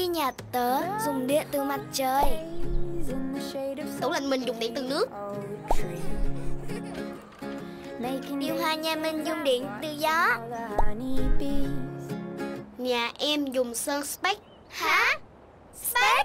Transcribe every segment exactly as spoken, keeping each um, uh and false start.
nhà tớ dùng điện từ mặt trời. Tủ lạnh mình dùng điện từ nước. Điều hòa nhà mình dùng điện từ gió. Nhà em dùng sơn Speck. Hả? Speck?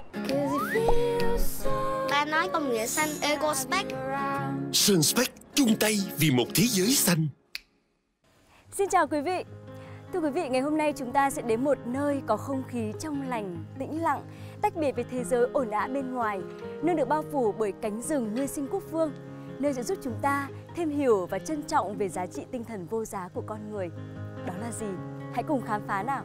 Ba nói công nghệ xanh Eco Speck. Sơn Speck chung tay vì một thế giới xanh. Xin chào quý vị. Thưa quý vị, ngày hôm nay chúng ta sẽ đến một nơi có không khí trong lành, tĩnh lặng, tách biệt với thế giới ồn ào bên ngoài, nơi được bao phủ bởi cánh rừng nguyên sinh quốc phương, nơi sẽ giúp chúng ta thêm hiểu và trân trọng về giá trị tinh thần vô giá của con người. Đó là gì? Hãy cùng khám phá nào!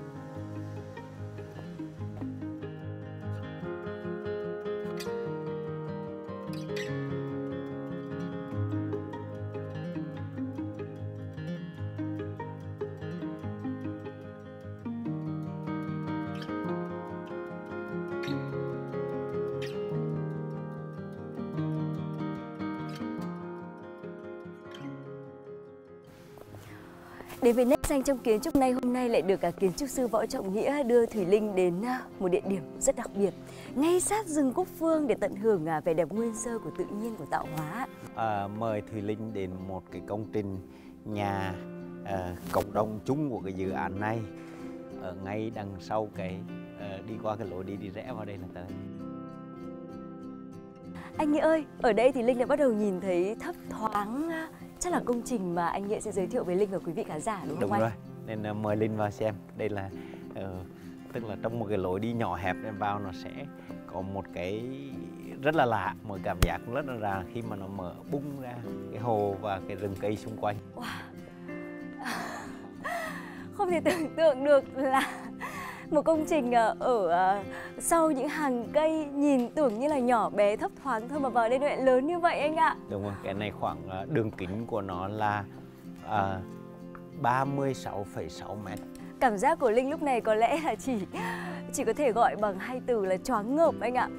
Đến với nét xanh trong kiến trúc này, hôm nay lại được cả kiến trúc sư Võ Trọng Nghĩa đưa Thùy Linh đến một địa điểm rất đặc biệt, ngay sát rừng Cúc Phương để tận hưởng vẻ đẹp nguyên sơ của tự nhiên, của tạo hóa. À, mời Thùy Linh đến một cái công trình nhà à, cộng đồng chung của cái dự án này, ở ngay đằng sau cái à, đi qua cái lối đi đi rẽ vào đây là tới. Anh Nghĩa ơi, ở đây thì Linh đã bắt đầu nhìn thấy thấp thoáng. Chắc là công trình mà anh Nghĩa sẽ giới thiệu với Linh và quý vị khán giả đúng không đúng anh? Đúng rồi, nên uh, mời Linh vào xem. Đây là uh, tức là trong một cái lối đi nhỏ hẹp nên vào nó sẽ có một cái rất là lạ, một cảm giác rất là lạ khi mà nó mở bung ra cái hồ và cái rừng cây xung quanh. Wow. Không thể tưởng tượng được là một công trình ở sau những hàng cây nhìn tưởng như là nhỏ bé thấp thoáng thôi mà vào đây nó lại lớn như vậy anh ạ. Đúng rồi, cái này khoảng đường kính của nó là à, ba mươi sáu phẩy sáu mét. Cảm giác của Linh lúc này có lẽ là chỉ chỉ có thể gọi bằng hai từ là choáng ngợp anh ạ.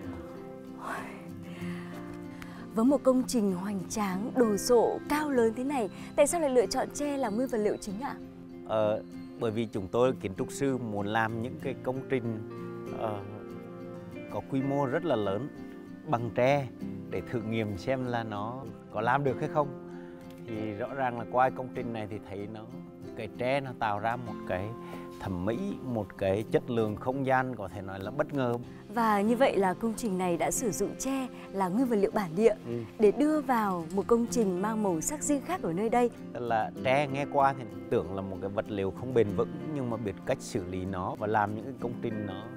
Với một công trình hoành tráng, đồ sộ, cao lớn thế này, tại sao lại lựa chọn tre làm nguyên vật liệu chính ạ? Ờ, bởi vì chúng tôi kiến trúc sư muốn làm những cái công trình uh, có quy mô rất là lớn bằng tre để thử nghiệm xem là nó có làm được hay không. Thì rõ ràng là qua công trình này thì thấy nó cái tre nó tạo ra một cái thẩm mỹ, một cái chất lượng không gian có thể nói là bất ngờ. Và như vậy là công trình này đã sử dụng tre là nguyên vật liệu bản địa ừ. để đưa vào một công trình mang màu sắc riêng khác ở nơi đây. Tức là tre nghe qua thì tưởng là một cái vật liệu không bền vững, nhưng mà biết cách xử lý nó và làm những cái công trình nó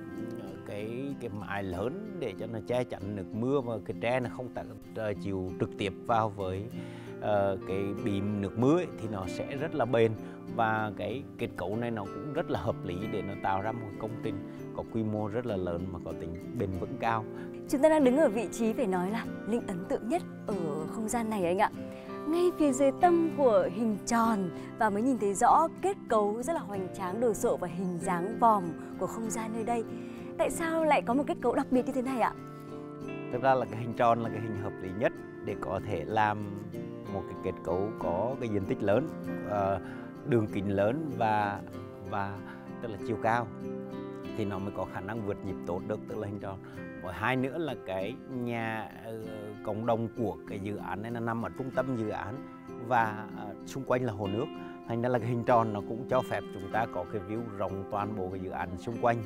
cái cái mái lớn để cho nó che chắn nước mưa, và cái tre nó không uh, chịu trực tiếp vào với uh, cái bìm nước mưa ấy, thì nó sẽ rất là bền. Và cái kết cấu này nó cũng rất là hợp lý để nó tạo ra một công trình có quy mô rất là lớn mà có tính bền vững cao. Chúng ta đang đứng ở vị trí phải nói là Linh ấn tượng nhất ở không gian này anh ạ. Ngay phía dưới tâm của hình tròn và mới nhìn thấy rõ kết cấu rất là hoành tráng, đồ sộ và hình dáng vòm của không gian nơi đây. Tại sao lại có một kết cấu đặc biệt như thế này ạ? Thực ra là cái hình tròn là cái hình hợp lý nhất để có thể làm một cái kết cấu có cái diện tích lớn, uh, đường kính lớn và và tức là chiều cao thì nó mới có khả năng vượt nhịp tốt được, tức là hình tròn. Và hai nữa là cái nhà uh, cộng đồng của cái dự án này nó nằm ở trung tâm dự án và uh, xung quanh là hồ nước, thành ra là cái hình tròn nó cũng cho phép chúng ta có cái view rộng toàn bộ cái dự án xung quanh.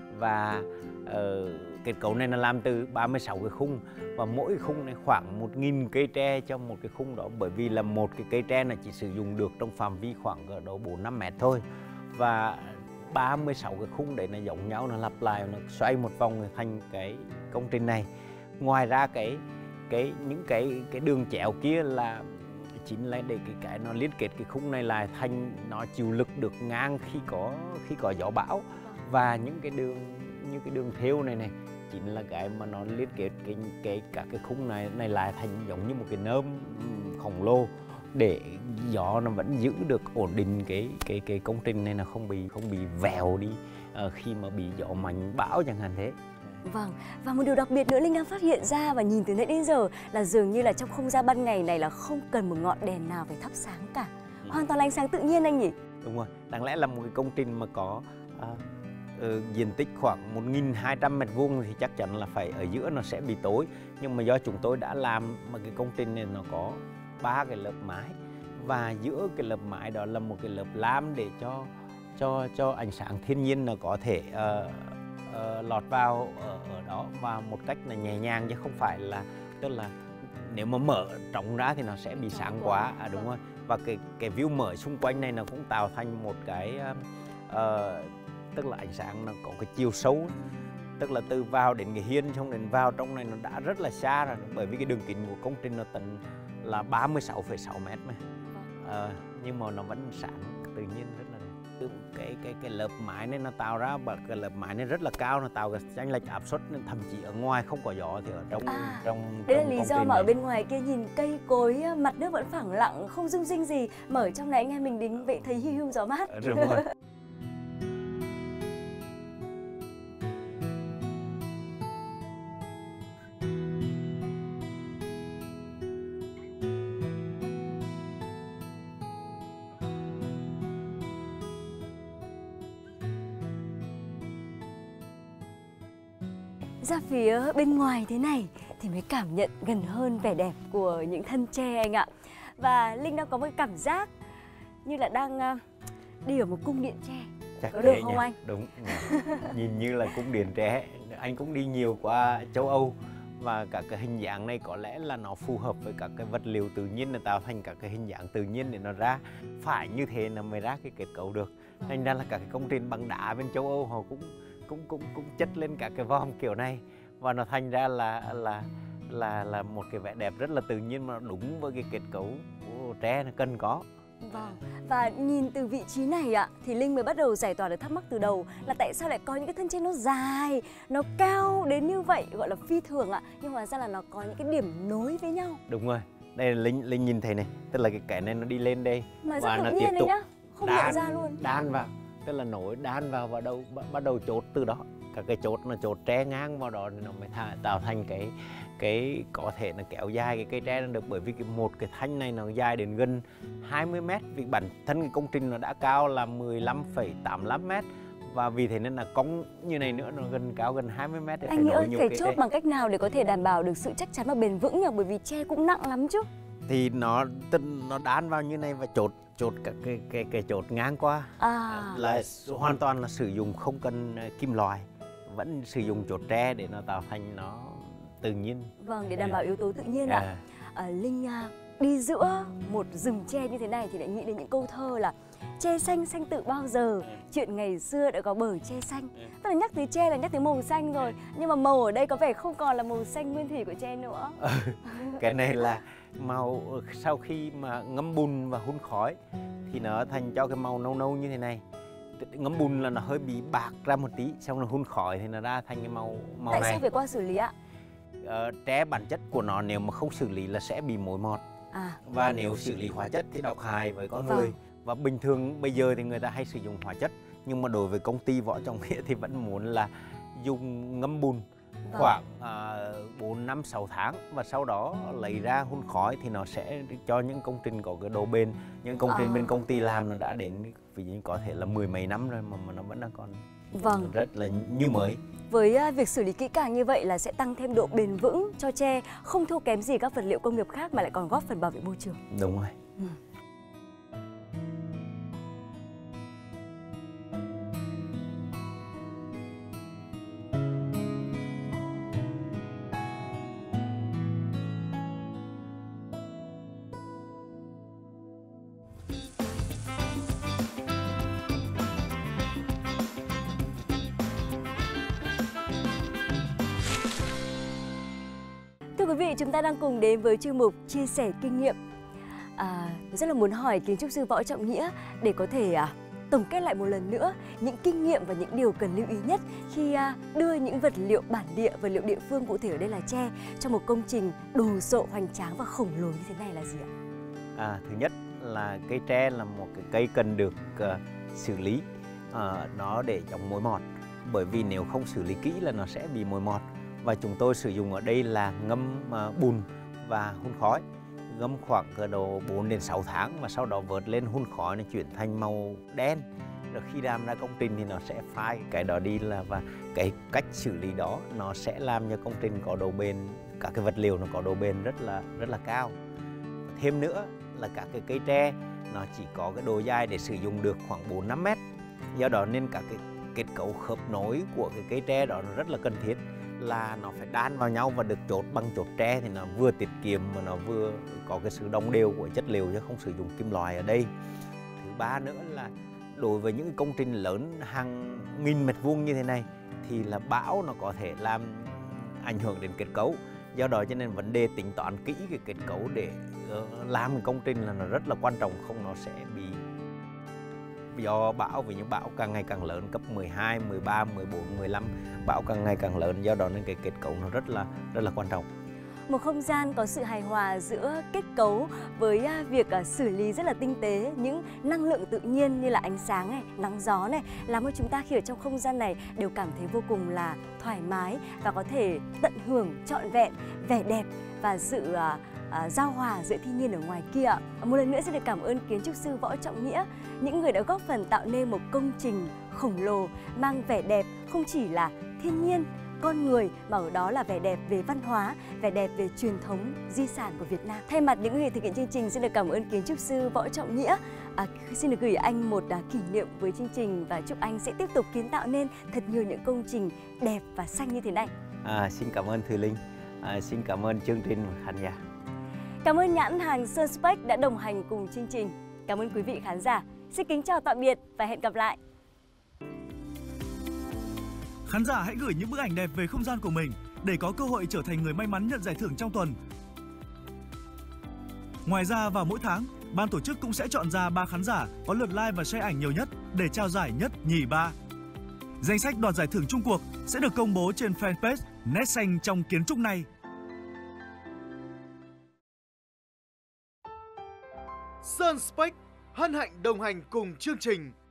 Và uh, kết cấu này nó làm từ ba mươi sáu cái khung, và mỗi khung này khoảng một nghìn cây tre trong một cái khung đó, bởi vì là một cái cây tre này chỉ sử dụng được trong phạm vi khoảng ở độ bốn năm mét thôi, và ba mươi sáu cái khung đấy nó giống nhau, nó lặp lại, nó xoay một vòng thành cái công trình này. Ngoài ra cái cái những cái cái đường chéo kia là chính là để cái cái nó liên kết cái khung này lại thành nó chịu lực được ngang khi có khi có gió bão. Và những cái đường như cái đường thêu này này chính là cái mà nó liên kết cái cái cả cái khung này này lại thành giống như một cái nơm khổng lồ để gió nó vẫn giữ được ổn định cái cái cái công trình này, nó không bị không bị vèo đi uh, khi mà bị gió mạnh bão chẳng hạn thế. Vâng, và một điều đặc biệt nữa Linh đang phát hiện ra và nhìn từ nãy đến giờ là dường như là trong không gian ban ngày này là không cần một ngọn đèn nào phải thắp sáng cả, ừ. hoàn toàn là ánh sáng tự nhiên anh nhỉ? Đúng rồi, đáng lẽ là một cái công trình mà có uh, ừ, diện tích khoảng một nghìn hai trăm mét vuông thì chắc chắn là phải ở giữa nó sẽ bị tối. Nhưng mà do chúng tôi đã làm mà cái công trình này nó có ba cái lớp mái, và giữa cái lớp mái đó là một cái lớp lam để cho cho cho ánh sáng thiên nhiên nó có thể uh, uh, lọt vào ở, ở đó, và một cách là nhẹ nhàng chứ không phải là, tức là nếu mà mở trống ra thì nó sẽ bị sáng quá. À, đúng rồi. Và cái cái view mở xung quanh này nó cũng tạo thành một cái uh, tức là ánh sáng nó có cái chiều sâu, tức là từ vào đến cái hiên xong đến vào trong này nó đã rất là xa rồi, bởi vì cái đường kính của công trình nó tận là ba mươi sáu phẩy sáu mét mà. Uh, nhưng mà nó vẫn sáng tự nhiên rất là đẹp. Cái cái cái lớp mái này nó tạo ra, và cái lớp mái này rất là cao, nó tạo cái chênh lệch áp suất, nên thậm chí ở ngoài không có gió thì ở trong à, trong đây trong là lý công do trình mà này. ở bên ngoài kia nhìn cây cối, mặt nước vẫn phẳng lặng, không rung rinh gì, mà ở trong này anh em mình đến vậy thấy hi hưu gió mát. Đúng rồi. Ra phía bên ngoài thế này thì mới cảm nhận gần hơn vẻ đẹp của những thân tre anh ạ. Và Linh đang có một cảm giác như là đang uh, đi ở một cung điện tre. Chắc có được thế không nhỉ? anh? Đúng. Nhìn như là cung điện tre. Anh cũng đi nhiều qua châu Âu, và các cái hình dạng này có lẽ là nó phù hợp với các cái vật liệu tự nhiên để tạo thành các cái hình dạng tự nhiên để nó ra. Phải như thế là mới ra cái kết cấu được. Thành ra là các cái công trình bằng đá bên châu Âu họ cũng cũng cũng cũng chất lên các cái vòm kiểu này, và nó thành ra là là là là một cái vẻ đẹp rất là tự nhiên, mà đúng với cái kết cấu của tre nó cần có. Vâng. Và nhìn từ vị trí này ạ, thì Linh mới bắt đầu giải tỏa được thắc mắc từ đầu là tại sao lại có những cái thân tre nó dài, nó cao đến như vậy, gọi là phi thường ạ. Nhưng hóa ra là nó có những cái điểm nối với nhau. Đúng rồi. Đây là Linh Linh nhìn thấy này, tức là cái kẽ này nó đi lên đây Mà và rất nó tự tiếp nhiên đấy tục nhá, không đan, nhận ra luôn. đan vào, tức là nối đan vào và đầu bắt đầu chốt từ đó. Các cái chốt nó chốt tre ngang vào đó thì nó mới thả, tạo thành cái cái có thể nó kéo dài cái cây tre nó được, bởi vì cái một cái thanh này nó dài đến gần hai mươi mét, vì bản thân cái công trình nó đã cao là mười lăm phẩy tám mươi lăm mét, và vì thế nên là cong như này nữa nó gần cao gần hai mươi mét. Anh nghĩ ơi, phải chốt bằng cách nào để có thể đảm bảo được sự chắc chắn và bền vững nhỉ? Bởi vì tre cũng nặng lắm chứ. Thì nó nó đan vào như này và chốt chốt các cái cái cái chốt ngang qua, À, là hoàn toàn là sử dụng không cần kim loại, vẫn sử dụng chốt tre để nó tạo thành nó tự nhiên. vâng, để đảm bảo yếu tố tự nhiên ạ. À. À, Linh à, đi giữa một rừng tre như thế này thì lại nghĩ đến những câu thơ là tre xanh xanh từ bao giờ, chuyện ngày xưa đã có bờ tre xanh. Tức là nhắc tới tre là nhắc tới màu xanh rồi, nhưng mà màu ở đây có vẻ không còn là màu xanh nguyên thủy của tre nữa. Cái này là màu sau khi mà ngâm bùn và hun khói thì nó thành cho cái màu nâu nâu như thế này. Ngâm bùn là nó hơi bị bạc ra một tí, xong rồi hun khói thì nó ra thành cái màu màu Tại này. sao phải qua xử lý ạ? Ờ, tre bản chất của nó nếu mà không xử lý là sẽ bị mối mọt, À, và nếu xử lý hóa chất thì độc hại với con Vâng. người. Và bình thường bây giờ thì người ta hay sử dụng hóa chất, nhưng mà đối với công ty Võ Trọng Nghĩa thì vẫn muốn là dùng ngâm bùn Vâng. khoảng bốn năm sáu tháng, và sau đó lấy ra hun khói thì nó sẽ cho những công trình có cái độ bền. Những công trình À. bên công ty làm nó đã đến ví dụ có thể là mười mấy năm rồi mà, mà nó vẫn đang còn vâng. rất là như mới. Với à, việc xử lý kỹ càng như vậy là sẽ tăng thêm độ bền vững cho tre, không thua kém gì các vật liệu công nghiệp khác mà lại còn góp phần bảo vệ môi trường. Đúng rồi. Ừ. Thưa quý vị, chúng ta đang cùng đến với chuyên mục chia sẻ kinh nghiệm. À, tôi rất là muốn hỏi kiến trúc sư Võ Trọng Nghĩa để có thể à, tổng kết lại một lần nữa những kinh nghiệm và những điều cần lưu ý nhất khi à, đưa những vật liệu bản địa, vật liệu địa phương, cụ thể ở đây là tre, cho một công trình đồ sộ hoành tráng và khổng lồ như thế này là gì ạ? À, thứ nhất là cây tre là một cái cây cần được uh, xử lý uh, nó để chống mối mọt, bởi vì nếu không xử lý kỹ là nó sẽ bị mối mọt. Và chúng tôi sử dụng ở đây là ngâm uh, bùn và hun khói, ngâm khoảng độ bốn đến sáu tháng, và sau đó vớt lên hun khói nó chuyển thành màu đen, rồi khi làm ra công trình thì nó sẽ phai cái đó đi, là và cái cách xử lý đó nó sẽ làm cho công trình có độ bền, các cái vật liệu nó có độ bền rất là rất là cao. Thêm nữa là các cái cây tre nó chỉ có cái độ dài để sử dụng được khoảng bốn năm mét, do đó nên các cái kết cấu khớp nối của cái cây tre đó nó rất là cần thiết, là nó phải đan vào nhau và được chốt bằng chốt tre thì nó vừa tiết kiệm mà nó vừa có cái sự đồng đều của chất liệu chứ không sử dụng kim loại ở đây. Thứ ba nữa là đối với những công trình lớn hàng nghìn mét vuông như thế này thì là bão nó có thể làm ảnh hưởng đến kết cấu, do đó cho nên vấn đề tính toán kỹ cái kết cấu để làm cái công trình là nó rất là quan trọng, không nó sẽ bị do bão, vì những bão càng ngày càng lớn, cấp mười hai, mười ba, mười bốn, mười lăm, bão càng ngày càng lớn, do đó nên cái kết cấu nó rất là rất là quan trọng. Một không gian có sự hài hòa giữa kết cấu với việc xử lý rất là tinh tế những năng lượng tự nhiên như là ánh sáng này, nắng gió này, làm cho chúng ta khi ở trong không gian này đều cảm thấy vô cùng là thoải mái và có thể tận hưởng trọn vẹn vẻ đẹp và sự uh, giao hòa giữa thiên nhiên ở ngoài kia. Một lần nữa xin được cảm ơn kiến trúc sư Võ Trọng Nghĩa, những người đã góp phần tạo nên một công trình khổng lồ mang vẻ đẹp không chỉ là thiên nhiên, con người mà ở đó là vẻ đẹp về văn hóa, vẻ đẹp về truyền thống, di sản của Việt Nam. Thay mặt những người thực hiện chương trình, xin được cảm ơn kiến trúc sư Võ Trọng Nghĩa. À, xin được gửi anh một à, kỷ niệm với chương trình và chúc anh sẽ tiếp tục kiến tạo nên thật nhiều những công trình đẹp và xanh như thế này. À, xin cảm ơn Thùy Linh, à, xin cảm ơn chương trình khán giả. Cảm ơn nhãn hàng Sơn Spec đã đồng hành cùng chương trình. Cảm ơn quý vị khán giả. Xin kính chào tạm biệt và hẹn gặp lại. Khán giả hãy gửi những bức ảnh đẹp về không gian của mình để có cơ hội trở thành người may mắn nhận giải thưởng trong tuần. Ngoài ra vào mỗi tháng, ban tổ chức cũng sẽ chọn ra ba khán giả có lượt like và share ảnh nhiều nhất để trao giải nhất, nhì, ba. Danh sách đoạt giải thưởng chung cuộc sẽ được công bố trên fanpage Nét Xanh trong kiến trúc này. Sơn Spec hân hạnh đồng hành cùng chương trình.